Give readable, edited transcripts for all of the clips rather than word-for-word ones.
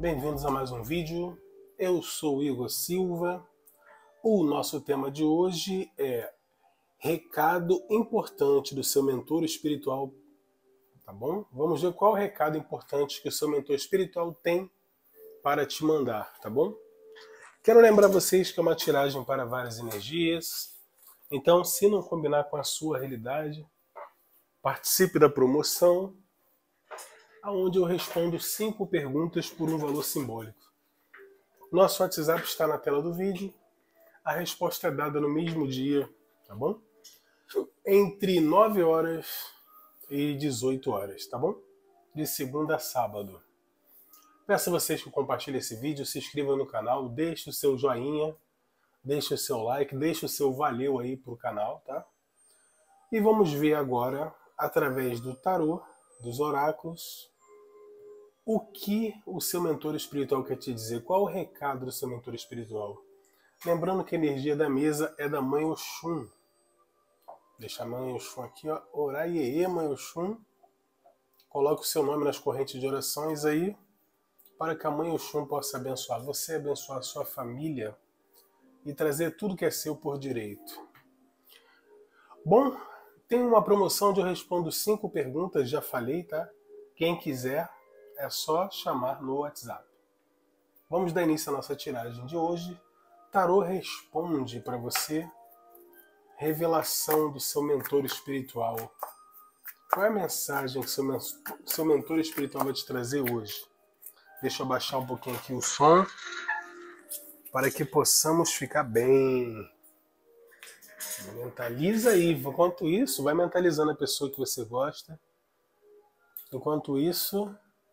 Bem-vindos a mais um vídeo. Eu sou Igor Silva. O nosso tema de hoje é recado importante do seu mentor espiritual, tá bom? Vamos ver qual o recado importante que o seu mentor espiritual tem para te mandar, tá bom? Quero lembrar vocês que é uma tiragem para várias energias, então se não combinar com a sua realidade, participe da promoção, onde eu respondo 5 perguntas por um valor simbólico. Nosso WhatsApp está na tela do vídeo. A resposta é dada no mesmo dia, tá bom? Entre 9 horas e 18 horas, tá bom? De segunda a sábado. Peço a vocês que compartilhem esse vídeo, se inscrevam no canal, deixe o seu joinha, deixe o seu like, deixe o seu valeu aí pro canal, tá? E vamos ver agora, através do tarô, dos oráculos, o que o seu mentor espiritual quer te dizer. Qual o recado do seu mentor espiritual? Lembrando que a energia da mesa é da Mãe Oxum. Deixa a Mãe Oxum aqui, ó. Oraiê, Mãe Oxum. Coloque o seu nome nas correntes de orações aí, para que a Mãe Oxum possa abençoar você, abençoar a sua família e trazer tudo que é seu por direito. Bom, tem uma promoção onde eu respondo 5 perguntas, já falei, tá? Quem quiser, é só chamar no WhatsApp. Vamos dar início à nossa tiragem de hoje. Tarô responde para você, revelação do seu mentor espiritual. Qual é a mensagem que seu mentor espiritual vai te trazer hoje? Deixa eu abaixar um pouquinho aqui o som, para que possamos ficar bem. Mentaliza aí. Enquanto isso, vai mentalizando a pessoa que você gosta. Enquanto isso,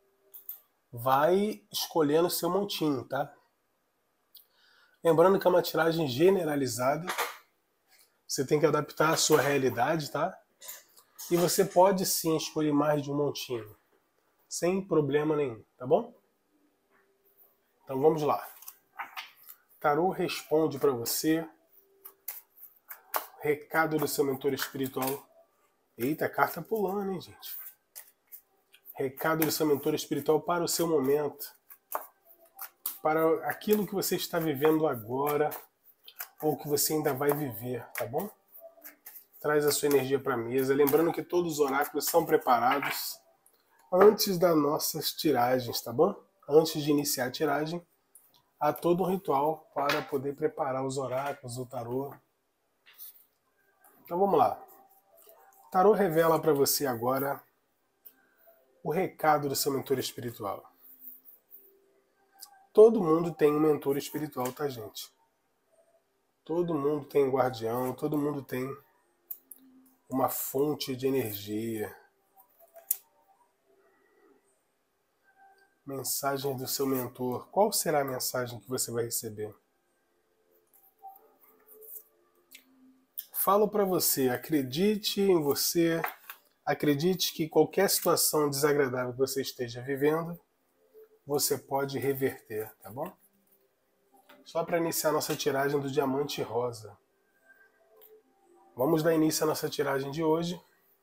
vai escolhendo o seu montinho, tá? Lembrando que é uma tiragem generalizada. Você tem que adaptar a sua realidade, tá? E você pode sim escolher mais de um montinho, sem problema nenhum, tá bom? Então vamos lá. Tarô responde para você. Recado do seu mentor espiritual. Eita, carta pulando, hein, gente? Recado do seu mentor espiritual para o seu momento. Para aquilo que você está vivendo agora, ou que você ainda vai viver, tá bom? Traz a sua energia para a mesa. Lembrando que todos os oráculos são preparados antes das nossas tiragens, tá bom? Antes de iniciar a tiragem, há todo um ritual para poder preparar os oráculos, o tarô. Então vamos lá. O tarô revela para você agora o recado do seu mentor espiritual. Todo mundo tem um mentor espiritual, tá, gente? Todo mundo tem um guardião, todo mundo tem uma fonte de energia. Mensagem do seu mentor. Qual será a mensagem que você vai receber? Falo para você, acredite em você, acredite que qualquer situação desagradável que você esteja vivendo, você pode reverter, tá bom? Só para iniciar a nossa tiragem do diamante rosa. Vamos dar início à nossa tiragem de hoje.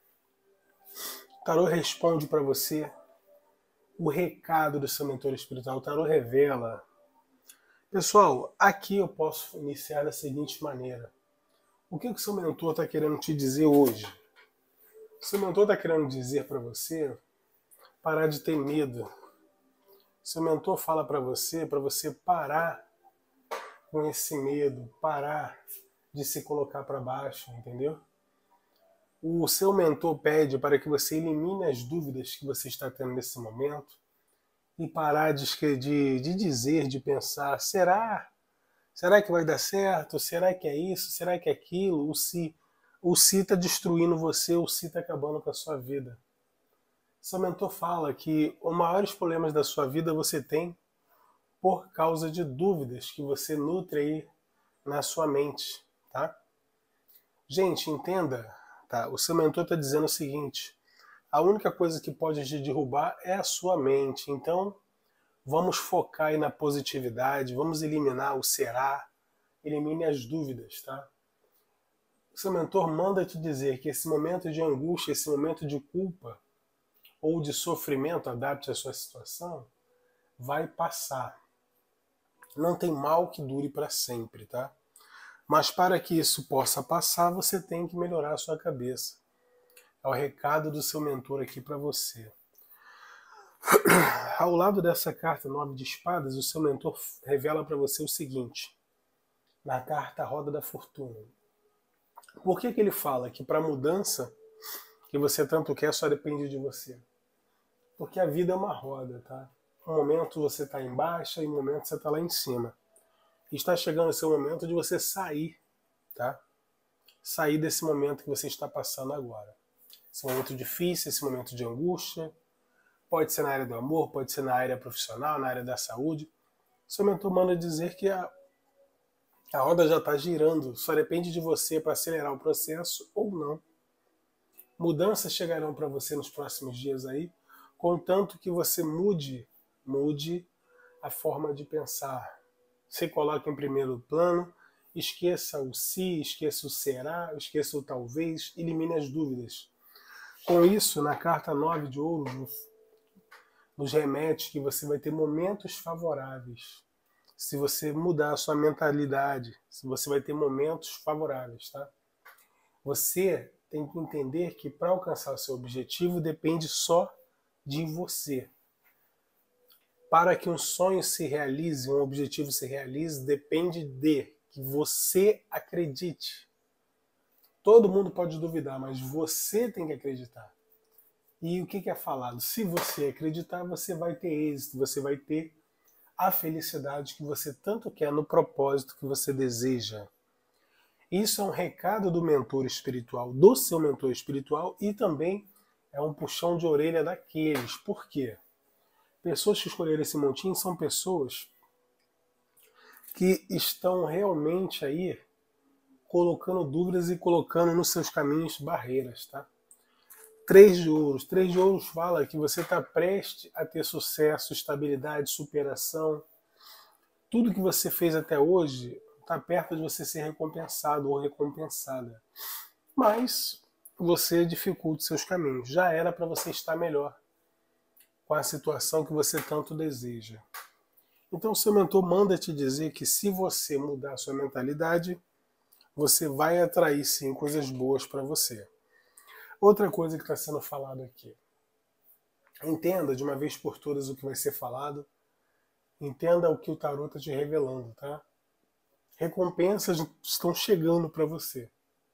O tarô responde para você o recado do seu mentor espiritual. O tarô revela. Pessoal, aqui eu posso iniciar da seguinte maneira. O que o seu mentor está querendo te dizer hoje? O seu mentor está querendo dizer para você parar de ter medo. O seu mentor fala para você parar com esse medo, parar de se colocar para baixo, entendeu? O seu mentor pede para que você elimine as dúvidas que você está tendo nesse momento e parar de dizer, de pensar, será? Será que vai dar certo? Será que é isso? Será que é aquilo? O si está destruindo você, o si está acabando com a sua vida. Seu mentor fala que os maiores problemas da sua vida você tem por causa de dúvidas que você nutre aí na sua mente, tá? Gente, entenda, tá? O seu mentor está dizendo o seguinte, a única coisa que pode te derrubar é a sua mente, então vamos focar aí na positividade, vamos eliminar o será, elimine as dúvidas, tá? O seu mentor manda te dizer que esse momento de angústia, esse momento de culpa ou de sofrimento, adapte a sua situação, vai passar. Não tem mal que dure para sempre, tá? Mas para que isso possa passar, você tem que melhorar a sua cabeça. É o recado do seu mentor aqui para você. Ao lado dessa carta 9 de espadas, o seu mentor revela para você o seguinte, na carta Roda da Fortuna. Por que ele fala que para a mudança que você tanto quer só depende de você? Porque a vida é uma roda, tá? Um momento você está em baixa e um momento você está lá em cima. E está chegando o seu momento de você sair, tá? Sair desse momento que você está passando agora. Esse momento difícil, esse momento de angústia. Pode ser na área do amor, pode ser na área profissional, na área da saúde. Seu mentor manda dizer que a roda já está girando, só depende de você para acelerar o processo ou não. Mudanças chegarão para você nos próximos dias aí, contanto que você mude a forma de pensar. Se coloque em primeiro plano, esqueça o se, esqueça o será, esqueça o talvez, elimine as dúvidas. Com isso, na carta 9 de ouros, nos remete que você vai ter momentos favoráveis. Se você mudar a sua mentalidade, você vai ter momentos favoráveis, tá? Você tem que entender que para alcançar o seu objetivo depende só de você. Para que um sonho se realize, um objetivo se realize, depende de que você acredite. Todo mundo pode duvidar, mas você tem que acreditar. E o que é falado? Se você acreditar, você vai ter êxito, você vai ter a felicidade que você tanto quer no propósito que você deseja. Isso é um recado do mentor espiritual, do seu mentor espiritual, e também é um puxão de orelha daqueles. Por quê? Pessoas que escolheram esse montinho são pessoas que estão realmente aí colocando dúvidas e colocando nos seus caminhos barreiras, tá? 3 de ouros. 3 de ouros fala que você está prestes a ter sucesso, estabilidade, superação. Tudo que você fez até hoje está perto de você ser recompensado ou recompensada. Mas você dificulta os seus caminhos. Já era para você estar melhor com a situação que você tanto deseja. Então, o seu mentor manda te dizer que se você mudar a sua mentalidade, você vai atrair sim coisas boas para você. Outra coisa que está sendo falado aqui. Entenda de uma vez por todas o que vai ser falado. Entenda o que o tarô está te revelando, tá? Recompensas estão chegando para você.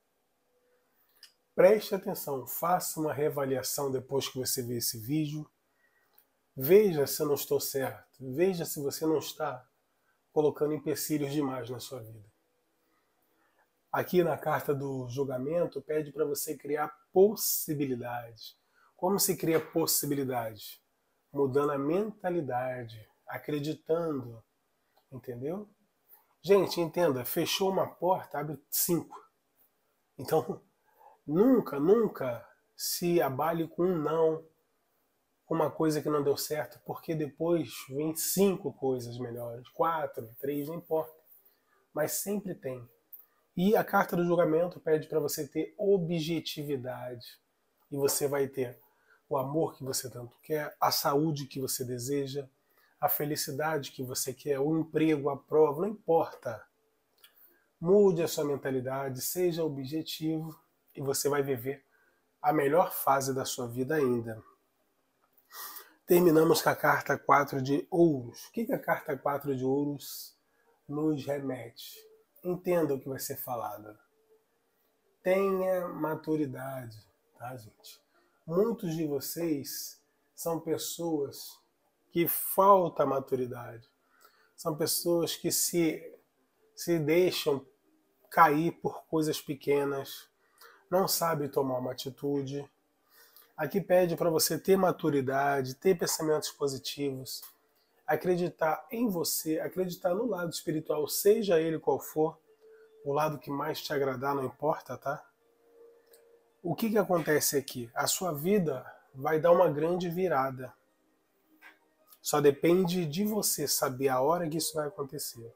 Preste atenção, faça uma reavaliação depois que você ver esse vídeo. Veja se eu não estou certo. Veja se você não está colocando empecilhos demais na sua vida. Aqui na carta do julgamento pede para você criar possibilidades. Como se cria possibilidade? Mudando a mentalidade, acreditando, entendeu? Gente, entenda, fechou uma porta, abre 5. Então, nunca se abale com um não, com uma coisa que não deu certo, porque depois vem 5 coisas melhores, 4, 3, não importa. Mas sempre tem. E a carta do julgamento pede para você ter objetividade. E você vai ter o amor que você tanto quer, a saúde que você deseja, a felicidade que você quer, o emprego, a prova, não importa. Mude a sua mentalidade, seja objetivo e você vai viver a melhor fase da sua vida ainda. Terminamos com a carta 4 de ouros. O que a carta 4 de ouros nos remete? Entenda o que vai ser falado. Tenha maturidade, tá, gente? Muitos de vocês são pessoas que falta maturidade. São pessoas que se deixam cair por coisas pequenas, não sabem tomar uma atitude. Aqui pede para você ter maturidade, ter pensamentos positivos, acreditar em você, acreditar no lado espiritual, seja ele qual for, o lado que mais te agradar, não importa, tá? O que acontece aqui? A sua vida vai dar uma grande virada. Só depende de você saber a hora que isso vai acontecer.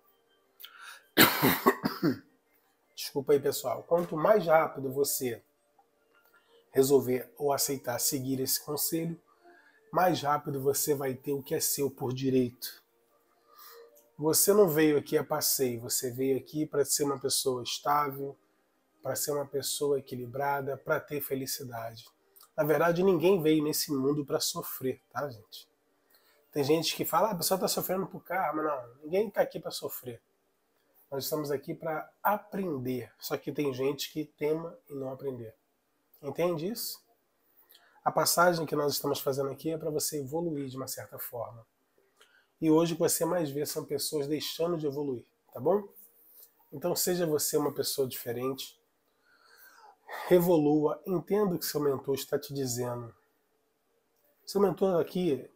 Desculpa aí, pessoal. Quanto mais rápido você resolver ou aceitar seguir esse conselho, mais rápido você vai ter o que é seu por direito. Você não veio aqui a passeio, você veio aqui para ser uma pessoa estável, para ser uma pessoa equilibrada, para ter felicidade. Na verdade, ninguém veio nesse mundo para sofrer, tá, gente? Tem gente que fala, a pessoa está sofrendo por karma. Não, ninguém está aqui para sofrer. Nós estamos aqui para aprender. Só que tem gente que tema e não aprender. Entende isso? A passagem que nós estamos fazendo aqui é para você evoluir de uma certa forma. E hoje o que você mais vê são pessoas deixando de evoluir, tá bom? Então seja você uma pessoa diferente, evolua, entenda o que seu mentor está te dizendo. Seu mentor aqui...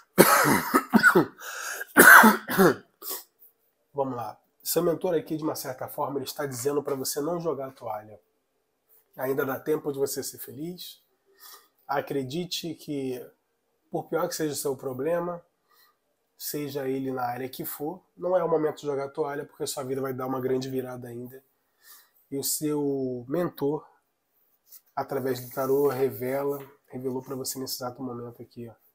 Vamos lá. Seu mentor aqui, de uma certa forma, ele está dizendo para você não jogar a toalha. Ainda dá tempo de você ser feliz. Acredite que, por pior que seja o seu problema, seja ele na área que for, não é o momento de jogar a toalha, porque sua vida vai dar uma grande virada ainda. E o seu mentor, através do tarô, revelou para você nesse exato momento aqui. Ó.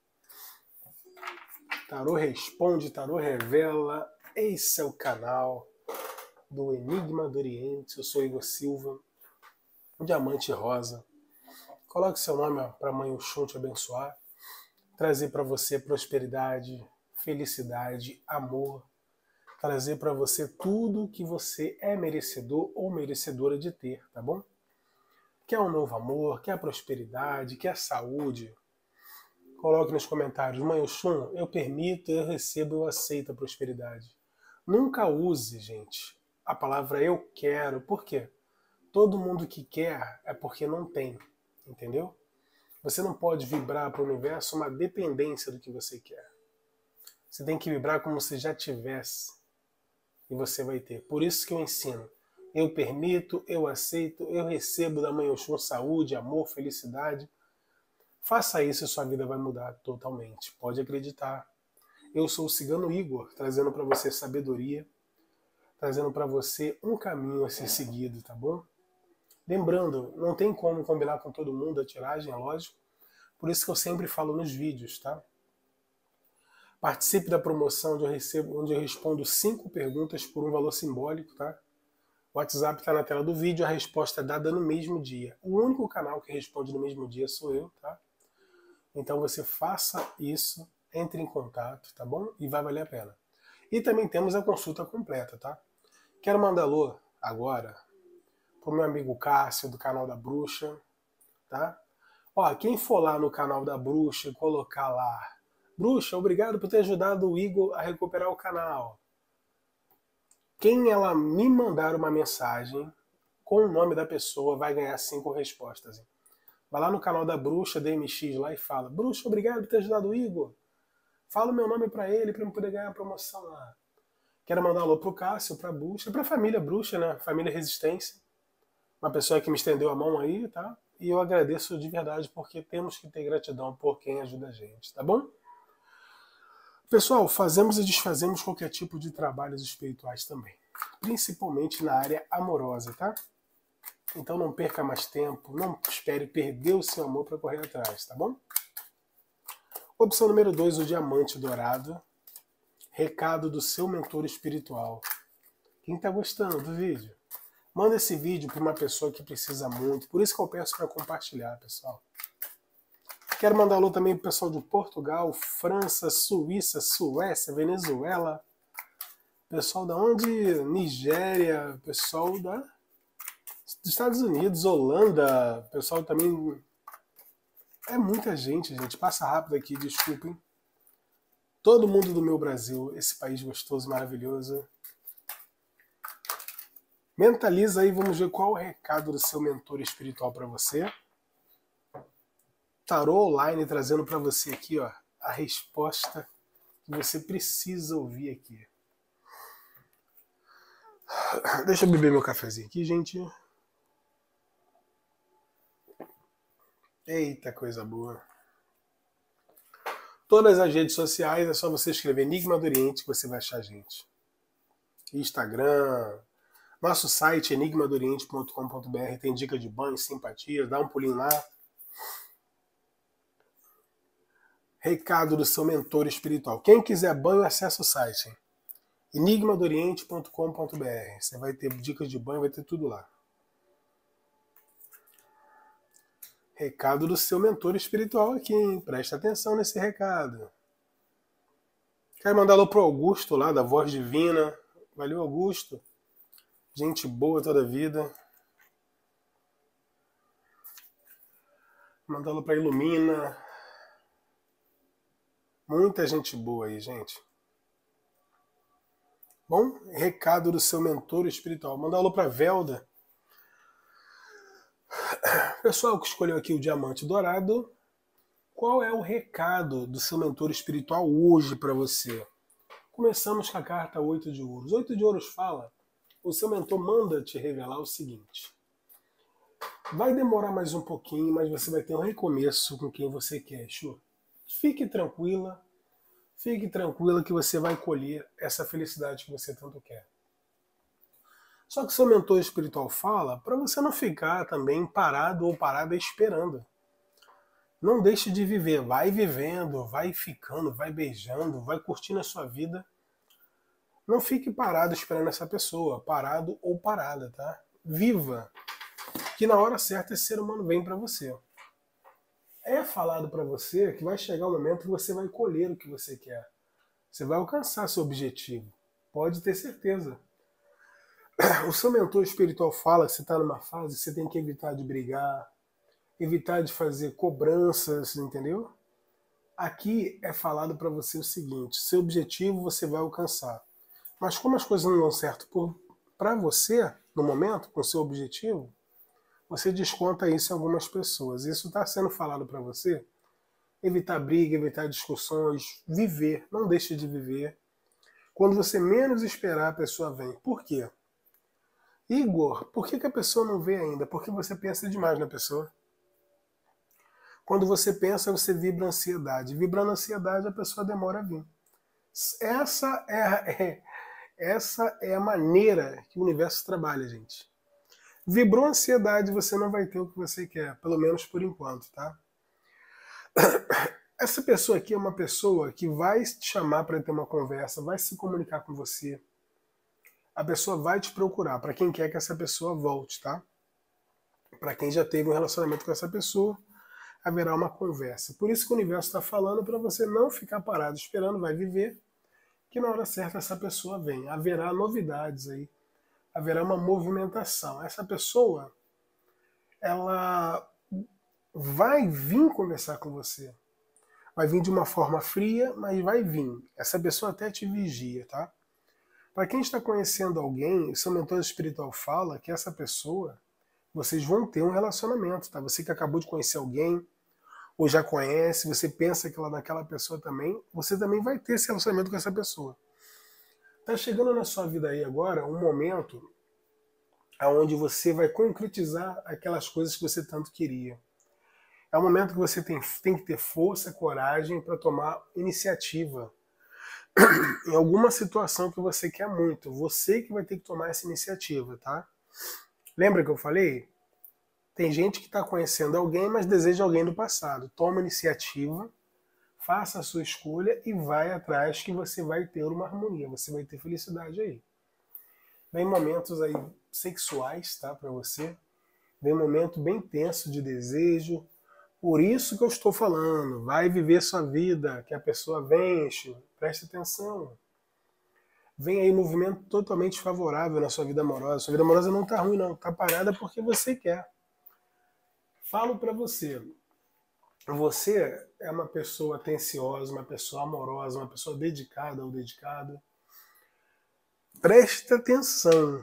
Tarô responde, tarô revela. Esse é o canal do Enigma do Oriente. Eu sou Igor Silva, o Diamante Rosa. Coloque seu nome para a Mãe Oxum te abençoar, trazer para você prosperidade, felicidade, amor, trazer para você tudo que você é merecedor ou merecedora de ter, tá bom? Quer um novo amor, quer prosperidade, quer saúde? Coloque nos comentários, Mãe Oxum, eu permito, eu recebo, eu aceito a prosperidade. Nunca use, gente, a palavra eu quero. Por quê? Todo mundo que quer é porque não tem, entendeu? Você não pode vibrar para o universo uma dependência do que você quer. Você tem que vibrar como se já tivesse e você vai ter. Por isso que eu ensino. Eu permito, eu aceito, eu recebo da Mãe Oxum saúde, amor, felicidade. Faça isso e sua vida vai mudar totalmente. Pode acreditar. Eu sou o Cigano Igor, trazendo para você sabedoria, trazendo para você um caminho a ser seguido, tá bom? Lembrando, não tem como combinar com todo mundo a tiragem, é lógico. Por isso que eu sempre falo nos vídeos, tá? Participe da promoção onde eu respondo 5 perguntas por um valor simbólico, tá? O WhatsApp está na tela do vídeo, a resposta é dada no mesmo dia. O único canal que responde no mesmo dia sou eu, tá? Então você faça isso, entre em contato, tá bom? E vai valer a pena. E também temos a consulta completa, tá? Quero mandar alô agora pro meu amigo Cássio, do canal da Bruxa, tá? Ó, quem for lá no canal da Bruxa, colocar lá, Bruxa, obrigado por ter ajudado o Igor a recuperar o canal. Quem ela me mandar uma mensagem com o nome da pessoa vai ganhar 5 respostas. Vai lá no canal da Bruxa, DMX, lá e fala, Bruxa, obrigado por ter ajudado o Igor. Fala o meu nome para ele, para eu poder ganhar a promoção lá. Quero mandar um alô pro Cássio, pra Bruxa, pra família Bruxa, né? Família Resistência. Uma pessoa que me estendeu a mão aí, tá? E eu agradeço de verdade, porque temos que ter gratidão por quem ajuda a gente, tá bom? Pessoal, fazemos e desfazemos qualquer tipo de trabalhos espirituais também. Principalmente na área amorosa, tá? Então não perca mais tempo, não espere perder o seu amor para correr atrás, tá bom? Opção número 2, o diamante dourado. Recado do seu mentor espiritual. Quem está gostando do vídeo? Manda esse vídeo para uma pessoa que precisa muito. Por isso que eu peço para compartilhar, pessoal. Quero mandar alô também para o pessoal de Portugal, França, Suíça, Suécia, Venezuela. Pessoal da onde? Nigéria, pessoal dos Estados Unidos, Holanda, pessoal também... É muita gente, gente. Passa rápido aqui, desculpem. Todo mundo do meu Brasil, esse país gostoso, maravilhoso. Mentaliza aí, vamos ver qual é o recado do seu mentor espiritual para você. Tarô Online trazendo para você aqui, ó, a resposta que você precisa ouvir aqui. Deixa eu beber meu cafezinho aqui, gente. Eita, coisa boa. Todas as redes sociais é só você escrever Enigma do Oriente que você vai achar a gente. Instagram, nosso site enigmadoriente.com.br tem dica de banho, simpatia, dá um pulinho lá. Recado do seu mentor espiritual. Quem quiser banho, acessa o site enigmadoriente.com.br. Você vai ter dicas de banho, vai ter tudo lá. Recado do seu mentor espiritual aqui, hein? Presta atenção nesse recado. Quero mandar alô pro Augusto lá, da Voz Divina. Valeu, Augusto. Gente boa toda a vida. Mandar alô pra Ilumina. Muita gente boa aí, gente. Bom, recado do seu mentor espiritual. Mandar alô pra Velda. Pessoal que escolheu aqui o diamante dourado, qual é o recado do seu mentor espiritual hoje para você? Começamos com a carta 8 de ouros. 8 de ouros fala, o seu mentor manda te revelar o seguinte: vai demorar mais um pouquinho, mas você vai ter um recomeço com quem você quer, Chu. Fique tranquila que você vai colher essa felicidade que você tanto quer. Só que o seu mentor espiritual fala para você não ficar também parado ou parada esperando. Não deixe de viver, vai vivendo, vai ficando, vai beijando, vai curtindo a sua vida. Não fique parado esperando essa pessoa, parado ou parada, tá? Viva, que na hora certa esse ser humano vem para você. É falado para você que vai chegar o momento que você vai colher o que você quer. Você vai alcançar seu objetivo, pode ter certeza. O seu mentor espiritual fala que você está numa fase que você tem que evitar de brigar, evitar de fazer cobranças, entendeu? Aqui é falado para você o seguinte: seu objetivo você vai alcançar. Mas como as coisas não dão certo para você, no momento, com o seu objetivo, você desconta isso em algumas pessoas. Isso está sendo falado para você. Evitar briga, evitar discussões, viver, não deixe de viver. Quando você menos esperar, a pessoa vem. Por quê? Igor, por que a pessoa não vê ainda? Porque você pensa demais na pessoa. Quando você pensa, você vibra ansiedade. Vibrando ansiedade, a pessoa demora a vir. Essa é a maneira que o universo trabalha, gente. Vibrou ansiedade, você não vai ter o que você quer, pelo menos por enquanto, tá? Essa pessoa aqui é uma pessoa que vai te chamar para ter uma conversa, vai se comunicar com você. A pessoa vai te procurar, para quem quer que essa pessoa volte, tá? Para quem já teve um relacionamento com essa pessoa, haverá uma conversa. Por isso que o universo está falando para você não ficar parado esperando, vai viver, que na hora certa essa pessoa vem. Haverá novidades aí, haverá uma movimentação. Essa pessoa, ela vai vir conversar com você. Vai vir de uma forma fria, mas vai vir. Essa pessoa até te vigia, tá? Para quem está conhecendo alguém, o seu mentor espiritual fala que essa pessoa, vocês vão ter um relacionamento, tá? Você que acabou de conhecer alguém, ou já conhece, você pensa que ela naquela pessoa também, você também vai ter esse relacionamento com essa pessoa. Tá chegando na sua vida aí agora um momento onde você vai concretizar aquelas coisas que você tanto queria. É um momento que você tem que ter força, coragem para tomar iniciativa em alguma situação que você quer muito. Você que vai ter que tomar essa iniciativa, tá? Lembra que eu falei? Tem gente que está conhecendo alguém, mas deseja alguém do passado. Toma iniciativa, faça a sua escolha e vai atrás que você vai ter uma harmonia, você vai ter felicidade aí. Vem momentos aí sexuais, tá, para você. Vem um momento bem tenso de desejo. Por isso que eu estou falando, vai viver sua vida, que a pessoa vence, preste atenção. Vem aí um movimento totalmente favorável na sua vida amorosa. Sua vida amorosa não está ruim não, está parada porque você quer. Falo para você, você é uma pessoa atenciosa, uma pessoa amorosa, uma pessoa dedicada ou dedicado. Preste atenção.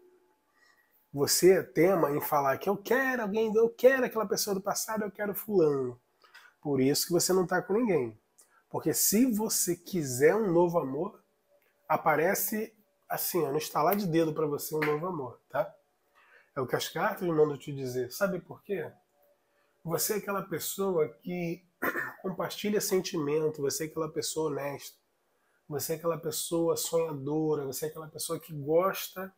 Você tema em falar que eu quero alguém, eu quero aquela pessoa do passado, eu quero fulano. Por isso que você não está com ninguém. Porque se você quiser um novo amor, aparece assim, ó, no estalar de dedo para você um novo amor, tá? É o que as cartas mandam te dizer. Sabe por quê? Você é aquela pessoa que compartilha sentimento, você é aquela pessoa honesta, você é aquela pessoa sonhadora, você é aquela pessoa que gosta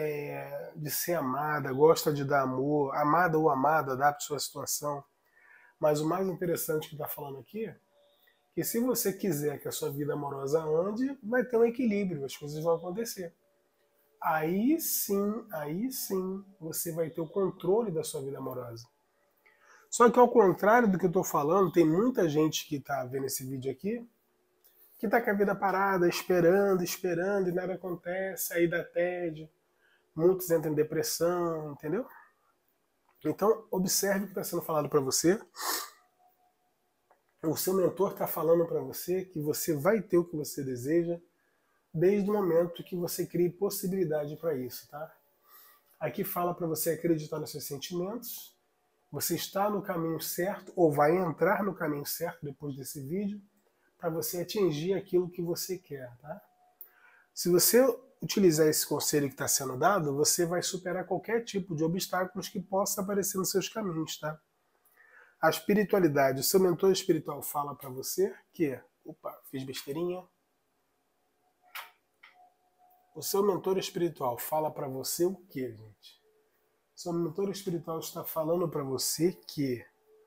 de ser amada, gosta de dar amor, amada ou amada, adapte sua situação. Mas o mais interessante que está falando aqui é que se você quiser que a sua vida amorosa ande, vai ter um equilíbrio, as coisas vão acontecer. Aí sim, você vai ter o controle da sua vida amorosa. Só que ao contrário do que eu estou falando, tem muita gente que está vendo esse vídeo aqui, que está com a vida parada, esperando, e nada acontece, aí dá tédio, muitos entram em depressão, entendeu? Então, observe o que está sendo falado para você. O seu mentor está falando para você que você vai ter o que você deseja desde o momento que você crie possibilidade para isso, tá? Aqui fala para você acreditar nos seus sentimentos. Você está no caminho certo ou vai entrar no caminho certo depois desse vídeo para você atingir aquilo que você quer, tá? Se você utilizar esse conselho que está sendo dado, você vai superar qualquer tipo de obstáculos que possa aparecer nos seus caminhos, tá? A espiritualidade, o seu mentor espiritual fala para você que... Opa, fiz besteirinha. O seu mentor espiritual fala para você o que, gente? O seu mentor espiritual está falando para você que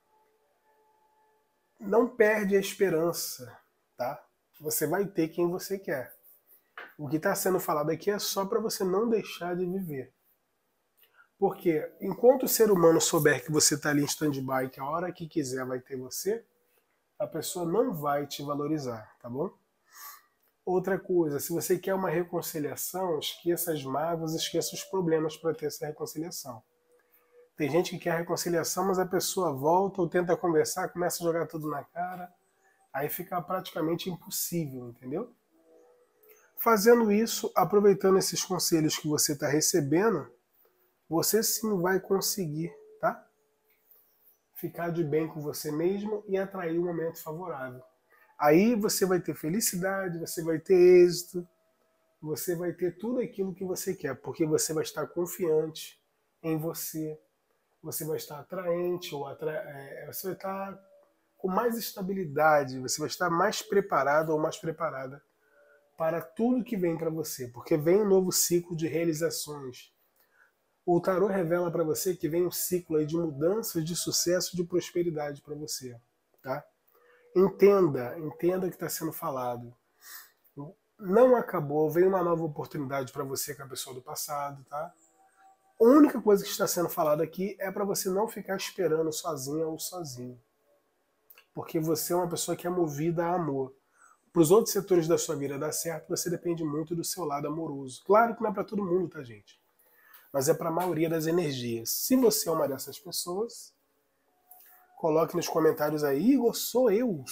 não perde a esperança, tá? Você vai ter quem você quer. O que está sendo falado aqui é só para você não deixar de viver. Porque enquanto o ser humano souber que você está ali em stand-by, que a hora que quiser vai ter você, a pessoa não vai te valorizar, tá bom? Outra coisa, se você quer uma reconciliação, esqueça as mágoas, esqueça os problemas para ter essa reconciliação. Tem gente que quer reconciliação, mas a pessoa volta ou tenta conversar, começa a jogar tudo na cara, aí fica praticamente impossível, entendeu? Fazendo isso, aproveitando esses conselhos que você está recebendo, você sim vai conseguir, tá? Ficar de bem com você mesmo e atrair um momento favorável. Aí você vai ter felicidade, você vai ter êxito, você vai ter tudo aquilo que você quer, porque você vai estar confiante em você, você vai estar atraente, você vai estar com mais estabilidade, você vai estar mais preparado ou mais preparada para tudo que vem para você, porque vem um novo ciclo de realizações. O tarô revela para você que vem um ciclo aí de mudanças, de sucesso, de prosperidade para você, tá? Entenda o que está sendo falado. Não acabou, vem uma nova oportunidade para você com a pessoa do passado, tá? A única coisa que está sendo falada aqui é para você não ficar esperando sozinha ou sozinho. Porque você é uma pessoa que é movida a amor. Para os outros setores da sua vida dar certo, você depende muito do seu lado amoroso. Claro que não é para todo mundo, tá, gente? Mas é para a maioria das energias. Se você é uma dessas pessoas, coloque nos comentários aí, Igor, sou eu.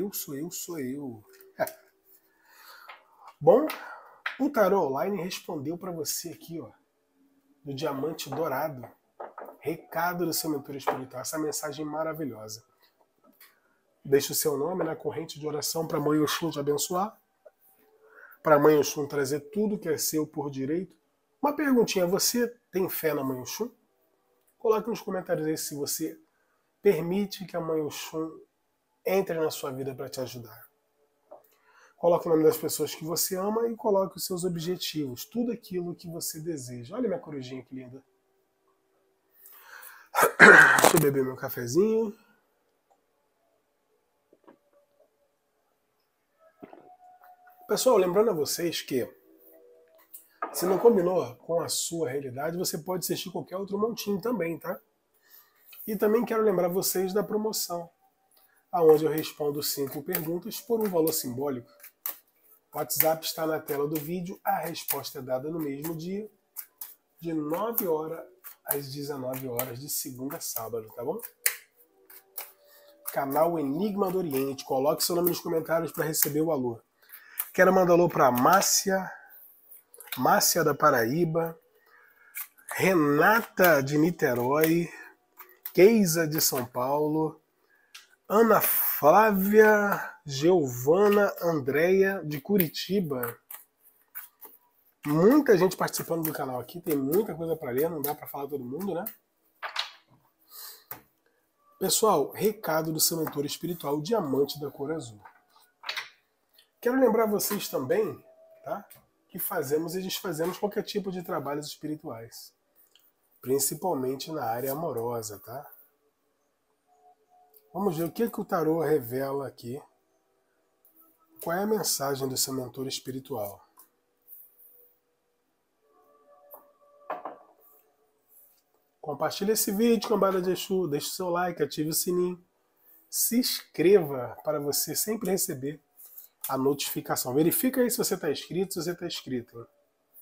Bom, o Tarô Online respondeu para você aqui, ó, do Diamante Dourado. Recado do seu mentor espiritual, essa mensagem maravilhosa. Deixe o seu nome na corrente de oração para a Mãe Oxum te abençoar, para a Mãe Oxum trazer tudo que é seu por direito. Uma perguntinha, você tem fé na Mãe Oxum? Coloque nos comentários aí se você permite que a Mãe Oxum entre na sua vida para te ajudar. Coloque o nome das pessoas que você ama e coloque os seus objetivos, tudo aquilo que você deseja. Olha minha corujinha que linda. Deixa eu beber meu cafezinho. Pessoal, lembrando a vocês que se não combinou com a sua realidade, você pode assistir qualquer outro montinho também, tá? E também quero lembrar vocês da promoção, onde eu respondo 5 perguntas por um valor simbólico. O WhatsApp está na tela do vídeo, a resposta é dada no mesmo dia, de 9 horas às 19 horas, de segunda a sábado, tá bom? Canal Enigma do Oriente, coloque seu nome nos comentários para receber o alô. Quero mandar alô para Márcia da Paraíba, Renata de Niterói, Keisa de São Paulo, Ana Flávia, Giovana, Andréia de Curitiba. Muita gente participando do canal aqui, tem muita coisa para ler, não dá para falar todo mundo, né? Pessoal, recado do seu mentor espiritual, Diamante da Cor Azul. Quero lembrar vocês também, tá, que fazemos e desfazemos qualquer tipo de trabalhos espirituais, principalmente na área amorosa, tá? Vamos ver o que o tarô revela aqui. Qual é a mensagem do seu mentor espiritual? Compartilhe esse vídeo, cambada de Exu, deixe o seu like, ative o sininho. Se inscreva para você sempre receber a notificação. Verifica aí se você está inscrito, se você está inscrito. Hein?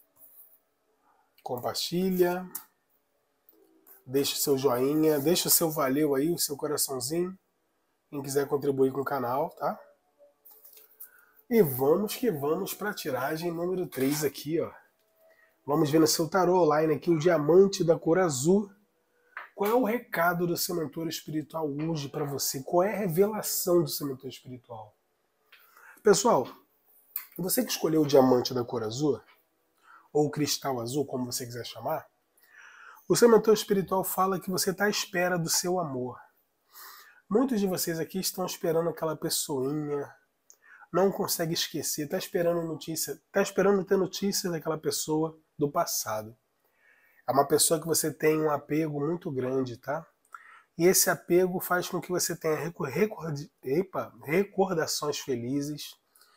Compartilha. Deixe o seu joinha, deixe o seu valeu aí, o seu coraçãozinho. Quem quiser contribuir com o canal, tá? E vamos que vamos para a tiragem número 3 aqui, ó. Vamos ver no seu tarô online aqui o diamante da cor azul. Qual é o recado do seu mentor espiritual hoje para você? Qual é a revelação do seu mentor espiritual? Pessoal, você que escolheu o diamante da cor azul, ou o cristal azul, como você quiser chamar, o seu mentor espiritual fala que você está à espera do seu amor. Muitos de vocês aqui estão esperando aquela pessoinha, não consegue esquecer, está esperando notícia, está esperando ter notícias daquela pessoa do passado. É uma pessoa que você tem um apego muito grande, tá? E esse apego faz com que você tenha recordações felizes.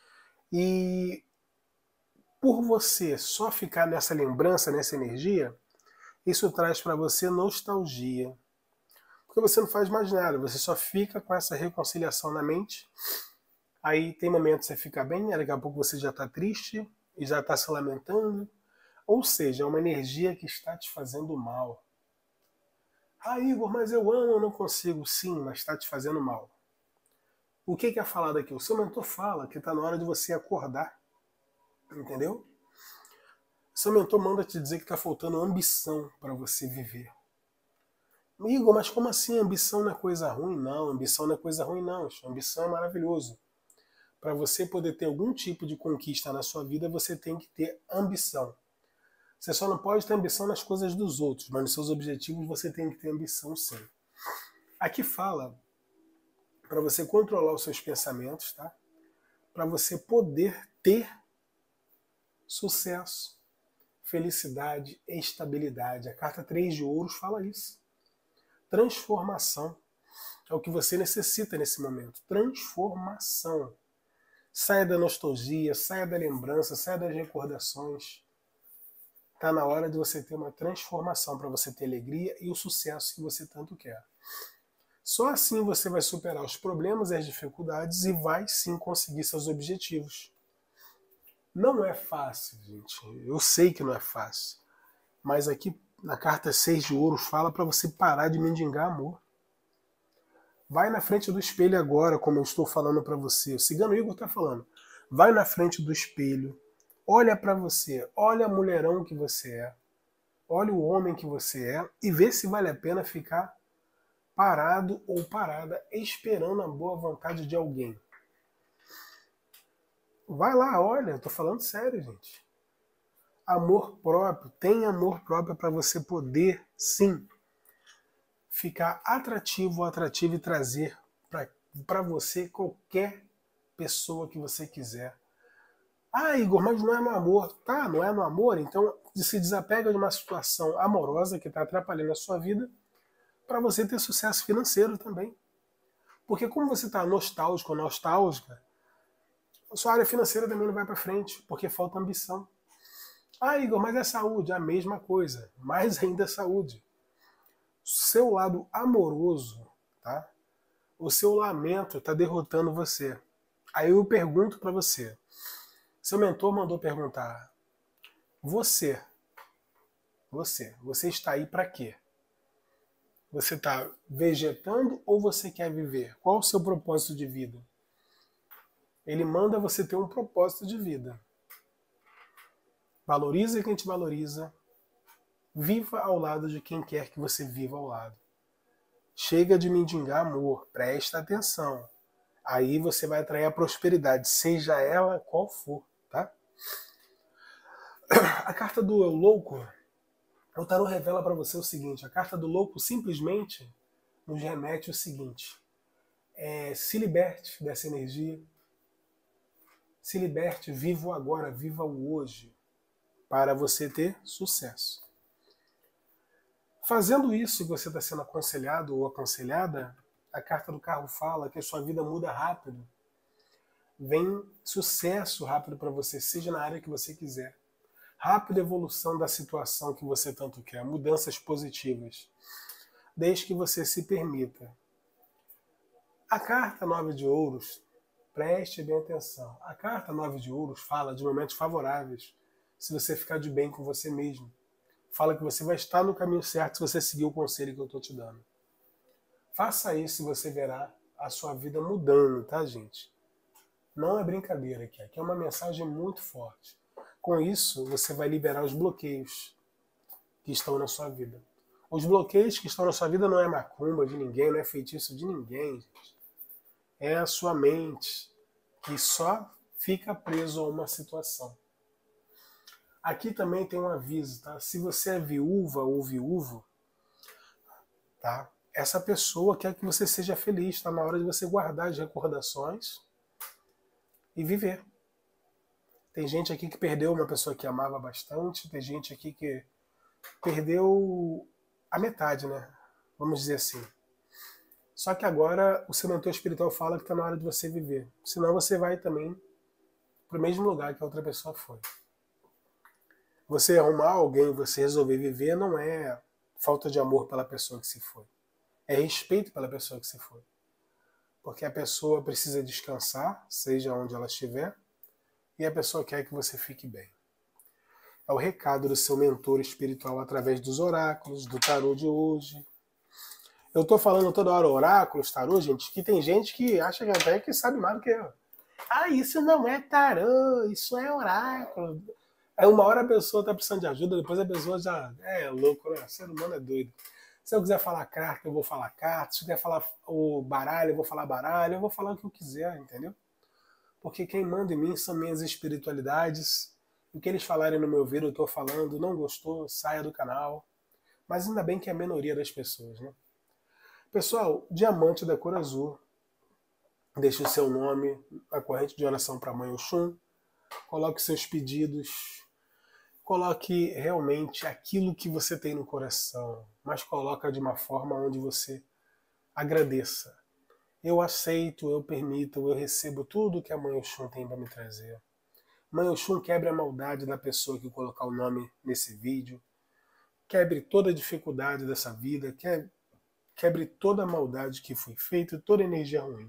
E por você só ficar nessa lembrança, nessa energia, isso traz para você nostalgia. Porque você não faz mais nada, você só fica com essa reconciliação na mente. Aí tem momentos que você fica bem, daqui a pouco você já está triste e já está se lamentando. Ou seja, é uma energia que está te fazendo mal. Ah, Igor, mas eu amo, eu não consigo. Sim, mas está te fazendo mal. O que é falado aqui? O seu mentor fala que está na hora de você acordar. Entendeu? O seu mentor manda te dizer que está faltando ambição para você viver. Igor, mas como assim? Ambição não é coisa ruim? Não, ambição não é coisa ruim, não. Ambição é maravilhoso. Para você poder ter algum tipo de conquista na sua vida, você tem que ter ambição. Você só não pode ter ambição nas coisas dos outros, mas nos seus objetivos você tem que ter ambição sim. Aqui fala para você controlar os seus pensamentos, tá? Para você poder ter sucesso, felicidade, estabilidade. A carta 3 de ouros fala isso. Transformação é o que você necessita nesse momento. Transformação. Saia da nostalgia, saia da lembrança, saia das recordações. Está na hora de você ter uma transformação para você ter alegria e o sucesso que você tanto quer. Só assim você vai superar os problemas e as dificuldades e vai sim conseguir seus objetivos. Não é fácil, gente. Eu sei que não é fácil. Mas aqui na carta 6 de ouros fala para você parar de mendigar amor. Vai na frente do espelho agora, como eu estou falando para você. O Cigano Igor está falando. Vai na frente do espelho. Olha para você, olha a mulherão que você é, olha o homem que você é e vê se vale a pena ficar parado ou parada esperando a boa vontade de alguém. Vai lá, olha, eu tô falando sério, gente. Amor próprio, tem amor próprio para você poder, sim, ficar atrativo ou atrativa e trazer para você qualquer pessoa que você quiser. Ah, Igor, mas não é no amor. Tá, não é no amor, então se desapega de uma situação amorosa que está atrapalhando a sua vida para você ter sucesso financeiro também. Porque como você está nostálgico ou nostálgica, a sua área financeira também não vai para frente, porque falta ambição. Ah, Igor, mas é saúde, a mesma coisa, mais ainda é saúde. Seu lado amoroso, tá? O seu lamento está derrotando você. Aí eu pergunto para você, seu mentor mandou perguntar, você está aí para quê? Você está vegetando ou você quer viver? Qual o seu propósito de vida? Ele manda você ter um propósito de vida. Valorize quem te valoriza. Viva ao lado de quem quer que você viva ao lado. Chega de mendigar amor, presta atenção. Aí você vai atrair a prosperidade, seja ela qual for, tá? A carta do Eu Louco, o tarô revela para você o seguinte, a carta do louco simplesmente nos remete o seguinte, se liberte dessa energia, se liberte, viva o agora, viva o hoje, para você ter sucesso. Fazendo isso que você está sendo aconselhado ou aconselhada, a carta do carro fala que a sua vida muda rápido. Vem sucesso rápido para você, seja na área que você quiser. Rápida evolução da situação que você tanto quer, mudanças positivas, desde que você se permita. A carta 9 de ouros, preste bem atenção, a carta 9 de ouros fala de momentos favoráveis, se você ficar de bem com você mesmo. Fala que você vai estar no caminho certo se você seguir o conselho que eu estou te dando. Faça isso e você verá a sua vida mudando, tá, gente? Não é brincadeira aqui é uma mensagem muito forte. Com isso, você vai liberar os bloqueios que estão na sua vida. Os bloqueios que estão na sua vida não é macumba de ninguém, não é feitiço de ninguém, gente. É a sua mente que só fica preso a uma situação. Aqui também tem um aviso, tá? Se você é viúva ou viúvo, tá? Essa pessoa quer que você seja feliz, tá? Na hora de você guardar as recordações e viver. Tem gente aqui que perdeu uma pessoa que amava bastante, tem gente aqui que perdeu a metade, né? Vamos dizer assim. Só que agora o seu mentor espiritual fala que está na hora de você viver. Senão você vai também para o mesmo lugar que a outra pessoa foi. Você arrumar alguém, você resolver viver, não é falta de amor pela pessoa que se foi. É respeito pela pessoa que se foi. Porque a pessoa precisa descansar, seja onde ela estiver, e a pessoa quer que você fique bem. É o recado do seu mentor espiritual através dos oráculos, do tarô de hoje. Eu estou falando toda hora oráculos, tarô, gente, que tem gente que acha que até que sabe mais do que eu. Ah, isso não é tarô, isso é oráculo. Aí uma hora a pessoa está precisando de ajuda, depois a pessoa já é louco, né? O ser humano é doido. Se eu quiser falar carta, eu vou falar carta. Se eu quiser falar o baralho, eu vou falar baralho. Eu vou falar o que eu quiser, entendeu? Porque quem manda em mim são minhas espiritualidades. O que eles falarem no meu ouvido, eu estou falando. Não gostou, saia do canal. Mas ainda bem que é a minoria das pessoas, né? Pessoal, diamante da cor azul. Deixe o seu nome, a corrente de oração para a Mãe Oxum. Coloque seus pedidos. Coloque realmente aquilo que você tem no coração, mas coloca de uma forma onde você agradeça. Eu aceito, eu permito, eu recebo tudo que a Mãe Oxum tem para me trazer. Mãe Oxum, quebre a maldade da pessoa que colocar o nome nesse vídeo. Quebre toda a dificuldade dessa vida. Quebre toda a maldade que foi feita, toda a energia ruim.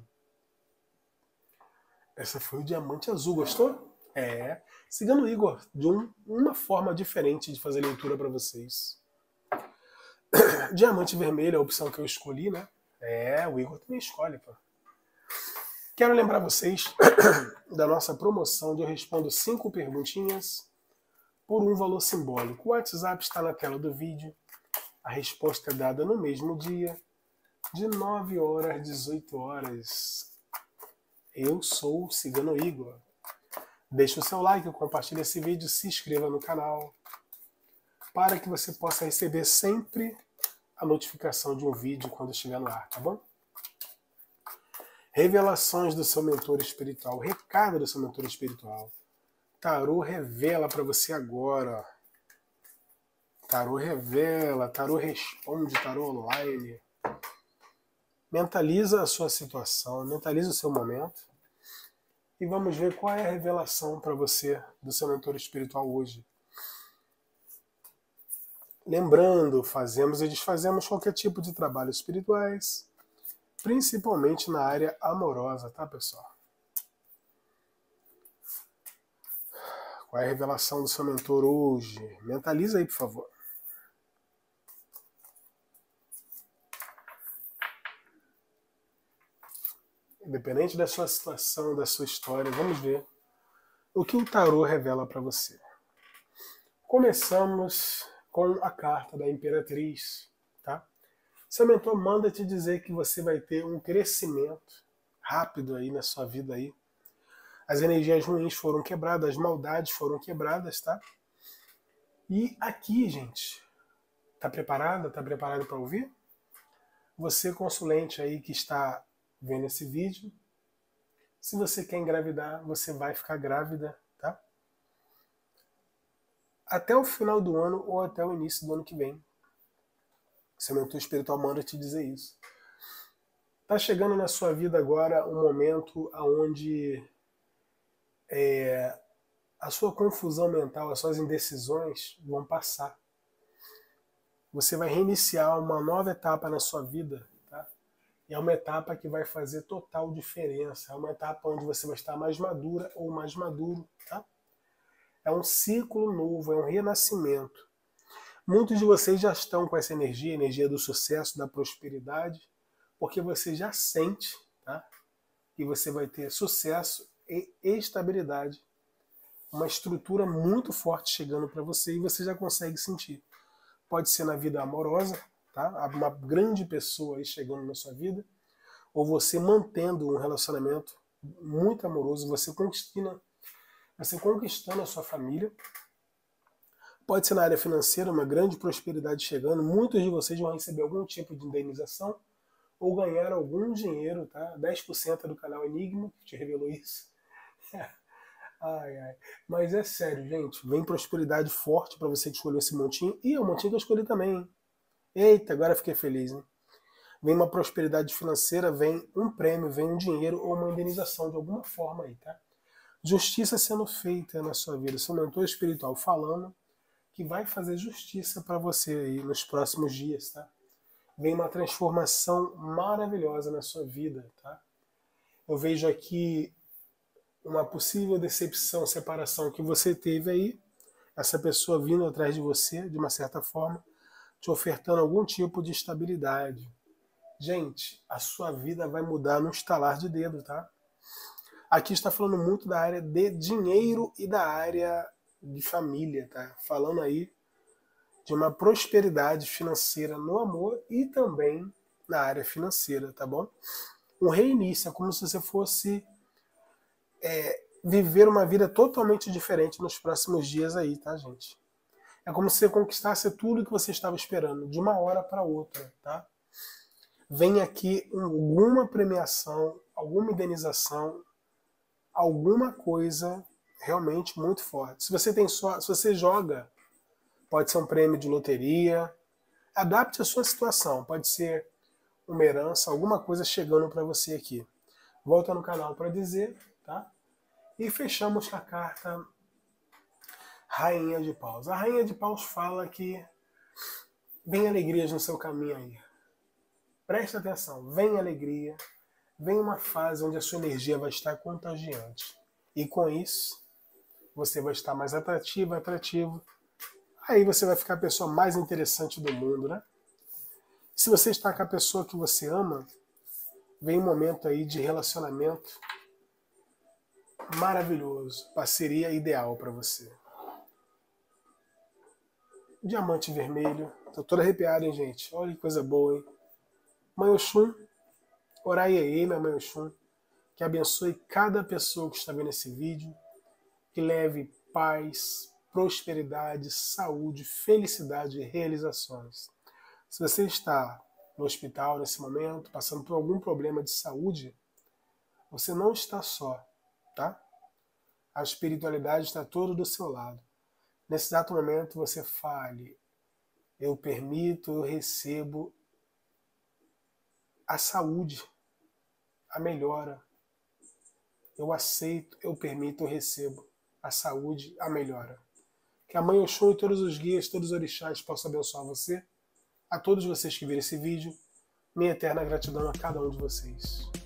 Essa foi o diamante azul, gostou? É. Sigando o Igor, de uma forma diferente de fazer leitura para vocês. Diamante vermelho é a opção que eu escolhi, né? É, o Igor também escolhe, pô. Quero lembrar vocês da nossa promoção de eu respondo 5 perguntinhas por um valor simbólico. O WhatsApp está na tela do vídeo. A resposta é dada no mesmo dia, de 9 horas às 18 horas. Eu sou o Cigano Igor. Deixe o seu like, compartilhe esse vídeo, se inscreva no canal, para que você possa receber sempre a notificação de um vídeo quando estiver no ar, tá bom? Revelações do seu mentor espiritual, recado do seu mentor espiritual. Tarô revela para você agora. Tarô revela, tarô responde, tarô online. Mentaliza a sua situação, mentaliza o seu momento. E vamos ver qual é a revelação para você do seu mentor espiritual hoje. Lembrando, fazemos e desfazemos qualquer tipo de trabalhos espirituais, principalmente na área amorosa, tá, pessoal? Qual é a revelação do seu mentor hoje? Mentaliza aí, por favor. Independente da sua situação, da sua história, vamos ver o que o tarô revela para você. Começamos com a carta da Imperatriz, tá? Seu mentor manda te dizer que você vai ter um crescimento rápido aí na sua vida aí. As energias ruins foram quebradas, as maldades foram quebradas, tá? E aqui, gente, tá preparada? Tá preparado para ouvir? Você, consulente aí que está vendo esse vídeo, se você quer engravidar, você vai ficar grávida, tá? Até o final do ano ou até o início do ano que vem. Seu mentor espiritual manda te dizer isso. Tá chegando na sua vida agora um momento onde a sua confusão mental, as suas indecisões vão passar. Você vai reiniciar uma nova etapa na sua vida, tá? E é uma etapa que vai fazer total diferença. É uma etapa onde você vai estar mais madura ou mais maduro, tá? É um ciclo novo, é um renascimento. Muitos de vocês já estão com essa energia, energia do sucesso, da prosperidade, porque você já sente, tá? Que você vai ter sucesso e estabilidade. Uma estrutura muito forte chegando para você e você já consegue sentir. Pode ser na vida amorosa, tá? Uma grande pessoa aí chegando na sua vida, ou você mantendo um relacionamento muito amoroso, você conquistando a sua família. Pode ser na área financeira, uma grande prosperidade chegando. Muitos de vocês vão receber algum tipo de indenização ou ganhar algum dinheiro, tá? 10% do canal Enigma, que te revelou isso. Ai, ai. Mas é sério, gente. Vem prosperidade forte para você que escolheu esse montinho. E é o montinho que eu escolhi também, hein? Eita, agora fiquei feliz, hein? Vem uma prosperidade financeira, vem um prêmio, vem um dinheiro ou uma indenização de alguma forma aí, tá? Justiça sendo feita na sua vida. Seu mentor espiritual falando que vai fazer justiça para você aí nos próximos dias, tá? Vem uma transformação maravilhosa na sua vida, tá? Eu vejo aqui uma possível decepção, separação que você teve aí, essa pessoa vindo atrás de você, de uma certa forma, te ofertando algum tipo de estabilidade. Gente, a sua vida vai mudar num estalar de dedo, tá? Aqui está falando muito da área de dinheiro e da área de família, tá? Falando aí de uma prosperidade financeira no amor e também na área financeira, tá bom? Um reinício, é como se você fosse viver uma vida totalmente diferente nos próximos dias aí, tá, gente? É como se você conquistasse tudo que você estava esperando, de uma hora para outra, tá? Vem aqui alguma premiação, alguma indenização, alguma coisa realmente muito forte. Se você tem sorte, se você joga, pode ser um prêmio de loteria, adapte a sua situação, pode ser uma herança, alguma coisa chegando para você aqui. Volta no canal para dizer, tá? E fechamos com a carta Rainha de Paus. A Rainha de Paus fala que vem alegrias no seu caminho aí. Preste atenção, vem alegria, vem uma fase onde a sua energia vai estar contagiante. E com isso, você vai estar mais atrativo. Aí você vai ficar a pessoa mais interessante do mundo, né? Se você está com a pessoa que você ama, vem um momento aí de relacionamento maravilhoso, parceria ideal para você. Diamante vermelho, tô todo arrepiado, hein, gente? Olha que coisa boa, hein? Mãe Oxum, orai aí, minha Mãe Oxum, que abençoe cada pessoa que está vendo esse vídeo, que leve paz, prosperidade, saúde, felicidade e realizações. Se você está no hospital nesse momento, passando por algum problema de saúde, você não está só, tá? A espiritualidade está toda do seu lado. Nesse exato momento você fale, eu permito, eu recebo a saúde, a melhora. Eu aceito, eu permito, eu recebo a saúde, a melhora. Que a Mãe Oxum e todos os guias, todos os orixás possam abençoar você, a todos vocês que viram esse vídeo. Minha eterna gratidão a cada um de vocês.